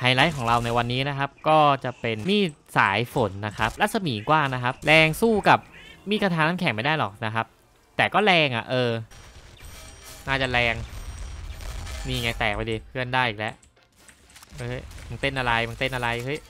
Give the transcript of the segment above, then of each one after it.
ไฮไลท์ของเราในวันนี้นะครับก็จะเป็นมีดสายฝนนะครับรัศมีกว้างนะครับแรงสู้กับมีดคาถาน้ำแข็งไม่ได้หรอกนะครับแต่ก็แรงอ่ะน่าจะแรงนี่ไงแตกไปดิเพื่อนได้อีกแล้วเฮ้ยมึงเต้นอะไรเฮ้ย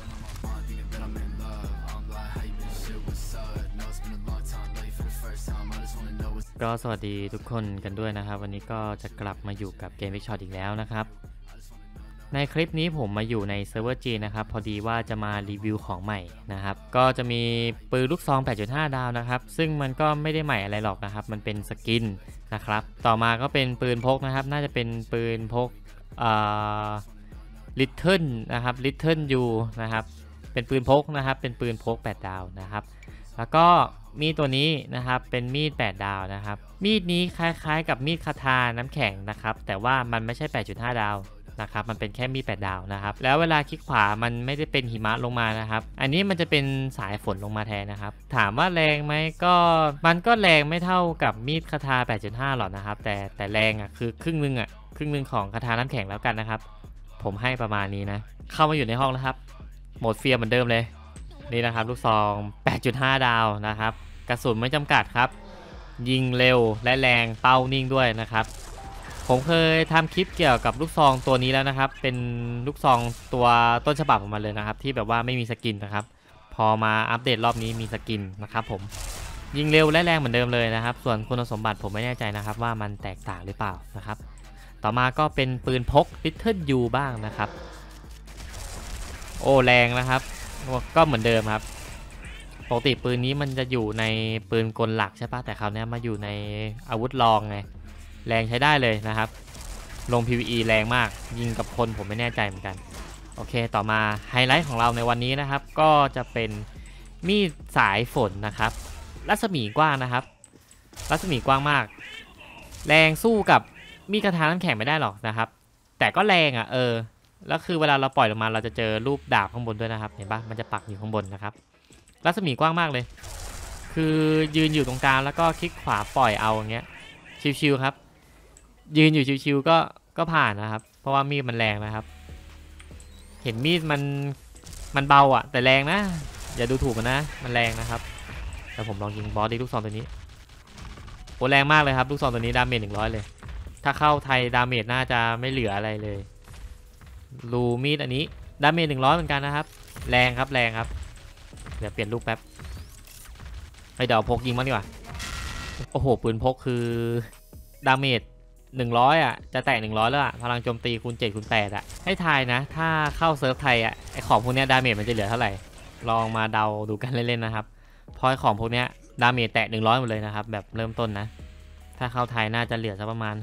ก็สวัสดีทุกคนกันด้วยนะครับวันนี้ก็จะกลับมาอยู่กับเกมวิกช็อตอีกแล้วนะครับในคลิปนี้ผมมาอยู่ในเซิร์ฟเวอร์จีนะครับพอดีว่าจะมารีวิวของใหม่นะครับก็จะมีปืนลูกซอง 8.5 ดาวนะครับซึ่งมันก็ไม่ได้ใหม่อะไรหรอกนะครับมันเป็นสกินนะครับต่อมาก็เป็นปืนพกนะครับน่าจะเป็นปืนพกลิตเทิลนะครับลิตเทิลยูนะครับเป็นปืนพกนะครับเป็นปืนพก8ดาวนะครับแล้วก็มีดตัวนี้นะครับเป็นมีด8ดาวนะครับมีดนี้คล้ายๆกับมีดคาถาน้ำแข็งนะครับแต่ว่ามันไม่ใช่ 8.5 ดาวนะครับมันเป็นแค่มีด8ดาวนะครับแล้วเวลาคลิกขวามันไม่ได้เป็นหิมะลงมานะครับอันนี้มันจะเป็นสายฝนลงมาแทนนะครับถามว่าแรงไหมก็มันก็แรงไม่เท่ากับมีดคาถา 8.5 หรอกนะครับแต่แรงอ่ะคือครึ่งนึงของคาถาน้ำแข็งแล้วกันนะครับผมให้ประมาณนี้นะเข้ามาอยู่ในห้องแล้วครับโหมดเฟียร์เหมือนเดิมเลยนี่นะครับลูกซอง 8.5 ดาวนะครับกระสุนไม่จำกัดครับยิงเร็วและแรงเป้านิ่งด้วยนะครับผมเคยทำคลิปเกี่ยวกับลูกซองตัวนี้แล้วนะครับเป็นลูกซองตัวต้นฉบับของมันเลยนะครับที่แบบว่าไม่มีสกินนะครับพอมาอัปเดตรอบนี้มีสกินนะครับผมยิงเร็วและแรงเหมือนเดิมเลยนะครับส่วนคุณสมบัติผมไม่แน่ใจนะครับว่ามันแตกต่างหรือเปล่านะครับต่อมาก็เป็นปืนพก Little U บ้างนะครับโอ้แรงนะครับก็เหมือนเดิมครับปกติปืนนี้มันจะอยู่ในปืนกลหลักใช่ปะแต่คราวนี้มาอยู่ในอาวุธรองไงแรงใช้ได้เลยนะครับลง PVE แรงมากยิงกับคนผมไม่แน่ใจเหมือนกันโอเคต่อมาไฮไลท์ของเราในวันนี้นะครับก็จะเป็นมีดสายฝนนะครับรัศมีกว้างนะครับรัศมีกว้างมากแรงสู้กับมีดคาถาน้ำแข็งไม่ได้หรอกนะครับแต่ก็แรงอ่ะแล้วคือเวลาเราปล่อยลงมาเราจะเจอรูปดาบข้างบนด้วยนะครับเห็นปะมันจะปักอยู่ข้างบนนะครับรัศมีกว้างมากเลยคือยืนอยู่ตรงกลางแล้วก็คลิกขวาปล่อยเอาอย่างเงี้ยชิวๆครับยืนอยู่ชิวๆก็ผ่านนะครับเพราะว่ามีดมันแรงนะครับเห็นมีดมันเบาอ่ะแต่แรงนะอย่าดูถูกมันนะมันแรงนะครับแต่ผมลองยิงบอสดีลูกซองตัวนี้โหแรงมากเลยครับลูกซองตัวนี้ดาเมจ100เลยถ้าเข้าไทยดาเมจน่าจะไม่เหลืออะไรเลยรูมีดอันนี้ดาเมจ100เหมือนกันนะครับแรงครับเดี๋ยวเปลี่ยนลูกแป๊บไปเดี๋ยวพกยิงมั้งดีกว่าโอ้โหปืนพกคือดาเมจ100อ่ะจะแตะ100แล้วอ่ะพลังโจมตีคูณ7คูณ8อ่ะให้ทายนะถ้าเข้าเซิร์ฟไทยอ่ะไอของพวกนี้ดาเมจมันจะเหลือเท่าไหร่ลองมาเดาดูกันเล่นๆนะครับพอไอของพวกนี้ดาเมจแตะ100หมดเลยนะครับแบบเริ่มต้นนะถ้าเข้าไทยน่าจะเหลือสักประมาณ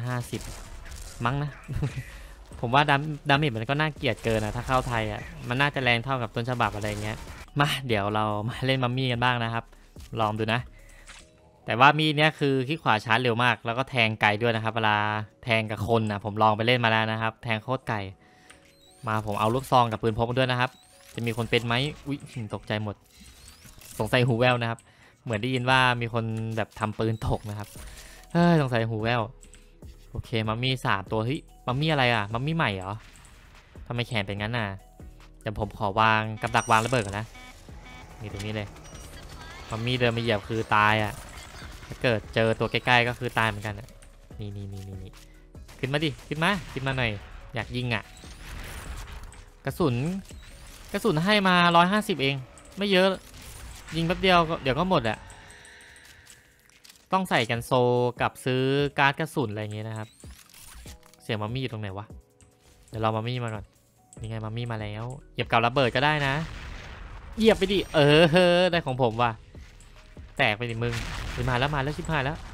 50มั้งนะ ผมว่าดาเมจมันก็น่าเกลียดเกินนะถ้าเข้าไทยอ่ะมันน่าจะแรงเท่ากับต้นฉบับอะไรเงี้ยมาเดี๋ยวเรามาเล่นมัมมี่กันบ้างนะครับลองดูนะแต่ว่ามีดเนี้ยคือคลิกขวาชาร์จเร็วมากแล้วก็แทงไกลด้วยนะครับเวลาแทงกับคนนะผมลองไปเล่นมาแล้วนะครับแทงโคตรไกลมาผมเอาลูกซองกับปืนพกมาด้วยนะครับจะมีคนเป็นไหมอุ๊ยตกใจหมดสงสัยหูแว่วนะครับเหมือนได้ยินว่ามีคนแบบทำปืนตกนะครับสงสัยหูแว่วโอเคมัมมี่3ตัวเฮ้ยมัมมี่อะไรอ่ะมัมมี่ใหม่เหรอทำไมแขนเป็นงั้นน่ะเดี๋ยวผมขอวางกับดักวางระเบิดก่อนนะนี่ตรงนี้เลยมัมมี่เดินมาเหยียบคือตายอ่ะถ้าเกิดเจอตัวใกล้ๆก็คือตายเหมือนกันอ่ะนี่ขึ้นมาดิขึ้นมาหน่อยอยากยิงอ่ะกระสุนให้มา150เองไม่เยอะยิงแป๊บเดียวเดี๋ยวก็หมดอ่ะต้องใส่กันโซกับซื้อการ์ดกระสุนอะไรอย่างเงี้ยนะครับเสียงมัมมี่อยู่ตรงไหนวะเดี๋ยวเรามัมมี่มาก่อนนี่ไงมัมมี่มาแล้วเหยียบกับระเบิดก็ได้นะเหยียบไปดิได้ของผมว่ะแตกไปดิมึงมาแล้วชิบหายแล้ว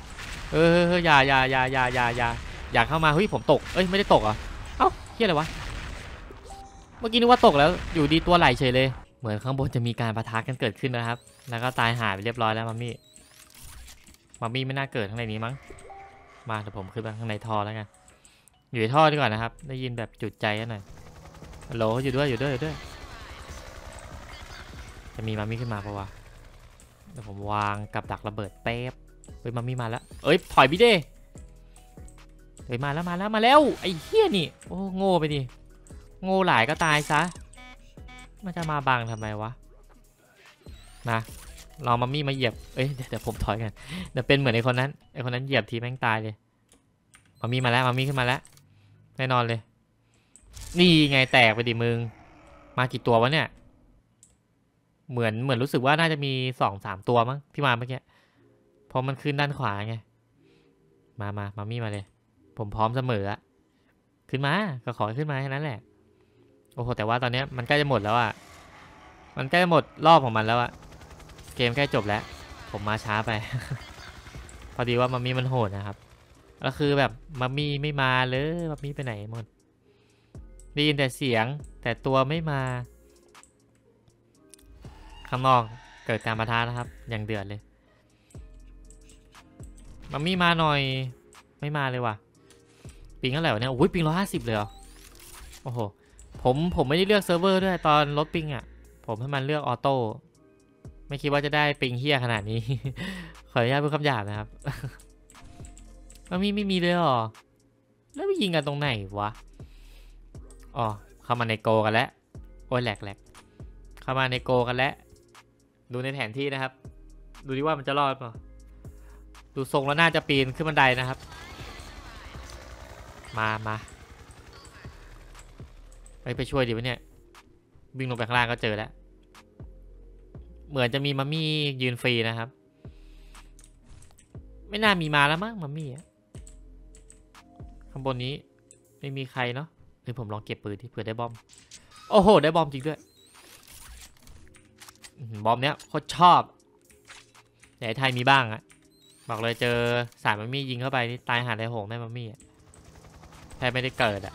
อย่าเข้ามาเฮ้ยผมตกไม่ได้ตกอ่ะเอ้าเฮียอะไรวะเมื่อกี้นึกว่าตกแล้วอยู่ดีตัวไหลเฉยเลยเหมือนข้างบนจะมีการปะทะกันเกิดขึ้นนะครับแล้วก็ตายหายไปเรียบร้อยแล้วมัมมี่ไม่น่าเกิดข้างในนี้มั้งมาเดี๋ยวผมขึ้นไปข้างในท่อแล้วกันอยู่ในท่อดีกว่านะครับได้ยินแบบจุดใจกันหน่อยฮัลโหลอยู่ด้วยจะมีมัมมี่ขึ้นมาปะวะเดี๋ยวผมวางกับดักระเบิดแป๊บเฮ้ยมัมมี่มาแล้วถอยพี่เด้มาแล้วไอ้เหี้ยนี่โอ้โง่ไปดิโง่หลายก็ตายซะมันจะมาบังทำไมวะมาลองมัมมี่มาเหยียบเอ้ยเดี๋ยวผมถอยกันเดี๋ยวเป็นเหมือนไอ้คนนั้นเหยียบทีแม่งตายเลยมัมมี่มาแล้วมัมมี่ขึ้นมาแล้วแน่นอนเลยนี่ไงแตกไปดิมึงมากี่ตัววะเนี่ยเหมือนรู้สึกว่าน่าจะมี2-3ตัวมั้งที่มาเมื่อกี้เพราะมันขึ้นด้านขวาไงมามัมมี่มาเลยผมพร้อมเสมออะขึ้นมาก็ขอขึ้นมาแค่นั้นแหละโอ้โหแต่ว่าตอนนี้มันใกล้จะหมดแล้วอะมันใกล้จะหมดรอบของมันแล้วอะเกมใกล้จบแล้วผมมาช้าไป พอดีว่ามัมมี่มันโหดนะครับแล้วคือแบบมัมมี่ไม่มาเลยมัมมี่ไปไหนหมดได้ยินแต่เสียงแต่ตัวไม่มาข้างนอกเกิดการปะทะนะครับอย่างเดือดเลยมัมมี่มาหน่อยไม่มาเลยว่ะปิงเท่าไหร่วะเนี่ยโอ้ยปิง150เลยเหรอโอ้โหผมไม่ได้เลือกเซิร์ฟเวอร์ด้วยตอนลดปิงอ่ะผมให้มันเลือกออโต้ไม่คิดว่าจะได้ปิงเฮี้ยขนาดนี้ ขออนุญาตพูดคำหยาบนะครับ มัมมี่ไม่มีเลยเหรอแล้วไปยิงกันตรงไหนวะอ๋อเข้ามาในโกกันแล้วโอ้ยแหลกเข้ามาในโกกันแล้วดูในแผนที่นะครับดูดิว่ามันจะรอดเปล่าดูทรงแล้วน่าจะปีนขึ้นบันไดนะครับมาไปช่วยดิวะเนี่ยวิ่งลงไปข้างล่างก็เจอแล้วเหมือนจะมีมัมมี่ยืนฟรีนะครับไม่น่ามีมาแล้วมั้งมัมมี่ข้างบนนี้ไม่มีใครเนาะเดี๋ยวผมลองเก็บปืนที่เผื่อได้บอมโอ้โหได้บอมจริงด้วยบอมเนี้ยโคตรชอบไหนไทยมีบ้างอะบอกเลยเจอสายมัมมี่ยิงเข้าไปนี่ตายหาได้โหงแม่มัมมี่แทบไม่ได้เกิดอะ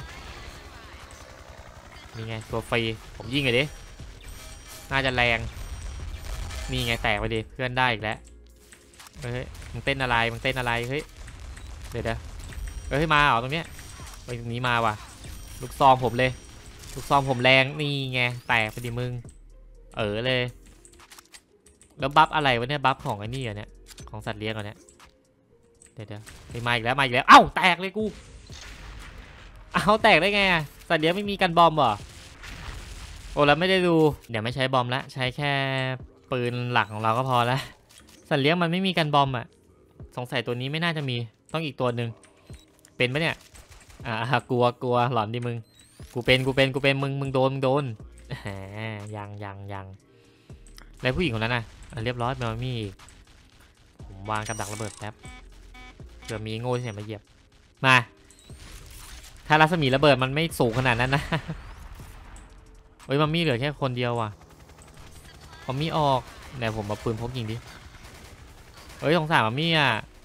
นี่ไงตัวฟรีผมยิงไงดิน่าจะแรงนี่ไงแตกไปดิเพื่อนได้อีกแล้วเฮ้ยมึงเต้นอะไรเฮ้ยเดี๋ยวเฮ้ยมาเหรอตรงเนี้ยไปตรงนี้มาว่ะลูกซองผมเลยลูกซองผมแรงนี่ไงแตกไปดิมึงเลยแล้วบัฟอะไรวะเนี่ยบัฟของไอ้นี่เนี่ยของสัตว์เลี้ยงเนี่ยเดี๋ยวมาอีกแล้วเอ้าแตกเลยกูเอาแตกได้ไงสัตว์เลี้ยงไม่มีกันบอมเหรอโอ้แล้วไม่ได้ดูเดี๋ยวไม่ใช้บอมละใช้แค่ปืนหลักของเราก็พอแล้วสัตว์เลี้ยงมันไม่มีกันบอมอ่ะสงสัยตัวนี้ไม่น่าจะมีต้องอีกตัวหนึ่งเป็นปะเนี่ยกลัวหลอนดิมึงกูเป็นมึงโดนยังแล้วผู้หญิงคนนั้นน่ะเรียบร้อยมามี่ผมวางกับดักระเบิดแป๊บเผื่อมีโง่ที่ไหนมาเหยียบมาถ้ารัศมีระเบิดมันไม่สูงขนาดนั้นนะเฮ้ยมัมมี่เหลือแค่คนเดียวว่ะมัมมี่ออกไหนผมมาปืนพกยิงดิเฮ้ยสงสารมัมมี่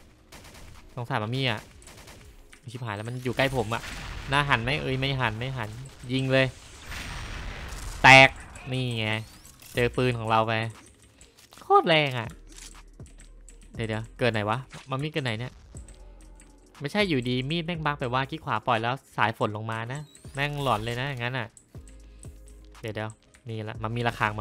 ชิบหายแล้วมันอยู่ใกล้ผมอะหน้าหันไหมไม่หันยิงเลยแตกนี่ไงเจอปืนของเราไปโคตรแรงอะเดี๋ยวเกิดไหนวะมัมมี่เกิดไหนเนี่ยไม่ใช่อยู่ดีมีดแม่งบักไปว่าคลิกขวาปล่อยแล้วสายฝนลงมานะแม่งหลอนเลยนะอย่างนั้นอะเดี๋ยวนี่ละมันมีระฆัง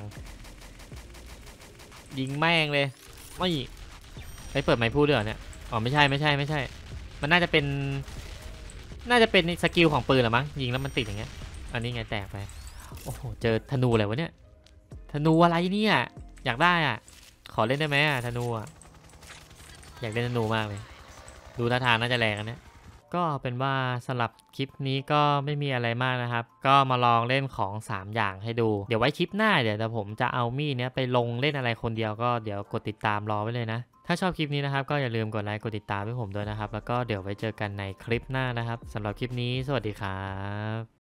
ยิงแม่งเลยไม่ไปเปิดไมค์พูดด้วยเหรอเนี่ยอ๋อไม่ใช่มันน่าจะเป็นสกิลของปืนหรอมั้งยิงแล้วมันติดอย่างเงี้ยอันนี้ไงแตกไปโอ้โหเจอธนูอะไรวะเนี่ยธนูอะไรเนี่ยอยากได้อ่ะขอเล่นได้ไหมอ่ะธนูอ่ะอยากเล่นธนูมากเลยดูท่าทางน่าจะแรงอันเนี้ยก็เป็นว่าสำหรับคลิปนี้ก็ไม่มีอะไรมากนะครับก็มาลองเล่นของ3อย่างให้ดูเดี๋ยวไว้คลิปหน้าเดี๋ยวผมจะเอามีดเนี้ยไปลงเล่นอะไรคนเดียวก็เดี๋ยวกดติดตามรอไว้เลยนะถ้าชอบคลิปนี้นะครับก็อย่าลืมกดไลค์กดติดตามให้ผมด้วยนะครับแล้วก็เดี๋ยวไว้เจอกันในคลิปหน้านะครับสำหรับคลิปนี้สวัสดีครับ